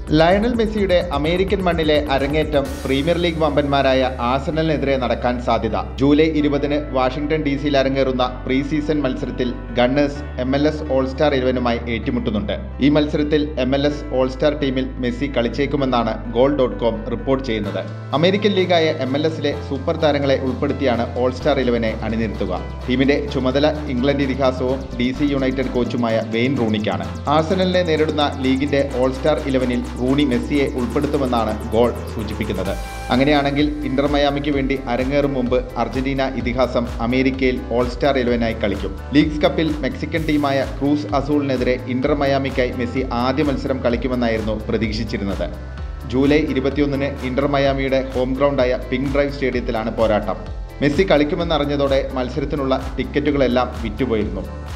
Lionel മെസ്സിയുടെ American മണ്ണിലെ അരങ്ങേറ്റം പ്രീമിയർ ലീഗ് വമ്പന്മാരായ ആഴ്സണലിനെതിരെ നടക്കാൻ സാധ്യത. ജൂലൈ 20-ന് വാഷിംഗ്ടൺ DC-യിൽ അരങ്ങേറുന്ന പ്രീ സീസൺ മത്സരത്തിൽ ഗണ്ണേഴ്സ് MLS ഓൾ സ്റ്റാർ 11-മായി ഏറ്റുമുട്ടുന്നുണ്ട്. ഈ മത്സരത്തിൽ MLS ഓൾ സ്റ്റാർ ടീമിൽ മെസ്സി കളിച്ചേക്കുമെന്നാണ് goal.com റിപ്പോർട്ട് ചെയ്യുന്നത്. അമേരിക്കൻ ലീഗായ MLS-ലെ സൂപ്പർ താരങ്ങളെ ഉൾപ്പെടുത്തിയാണ് ഓൾ സ്റ്റാർ 11-നെ അണിനിരത്തുക. ടീമിന്റെ ചുമതല ഇംഗ്ലണ്ട് ഇതിഹാസവും DC യുണൈറ്റഡ് കോച്ചുമായ വെയിൻ റൂണിക്കാണ്. ആഴ്സണലിനെ നേരിടുന്ന ലീഗിന്റെ ഓൾ സ്റ്റാർ 11-ൽ റൂണി മെസ്സിയെ ഉൾപ്പെടുത്തുമെന്നാണ് ഗോൾ സൂചിപ്പിക്കുന്നത്. അങ്ങനെയാണെങ്കിൽ ഇന്റർ മയാമിക്ക് വേണ്ടി അരങ്ങേറും മുമ്പ് അർജന്റീന ഇതിഹാസം അമേരിക്കയിൽ ഓൾ സ്റ്റാർ 11-നായി കളിക്കും. ലീഗ്സ് കപ്പിൽ മെക്സിക്കൻ ടീമായ ക്രൂസ് അസൂളിനെതിരെ ഇന്റർ മയാമിക്കായി മെസ്സി ആദ്യ മത്സരം കളിക്കുമെന്നായിരുന്നു പ്രതീക്ഷിച്ചിരുന്നത്. ജൂലൈ 21-ന് ഇന്റർ മയാമിയുടെ ഹോം ഗ്രൗണ്ടായ പിങ്ക് ഡ്രൈവ് സ്റ്റേഡിയത്തിലാണ് പോരാട്ടം. മെസ്സി കളിക്കുമെന്നറിഞ്ഞതോടെ മത്സരത്തിനുള്ള ടിക്കറ്റുകളെല്ലാം വിറ്റുപോയിരുന്നു.